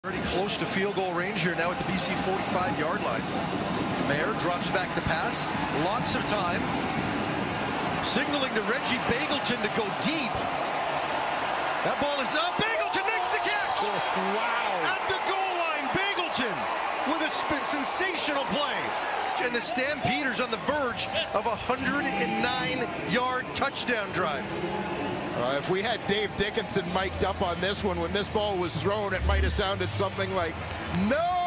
Pretty close to field goal range here now at the BC 45-yard line. Mayer drops back to pass. Lots of time. Signaling to Reggie Begelton to go deep. That ball is up. Begelton makes the catch! Oh, wow! At the goal line, Begelton with a sensational play. And the Stampeders on the verge of a 109-yard touchdown drive. If we had Dave Dickinson mic'd up on this one, when this ball was thrown, it might have sounded something like, "No!"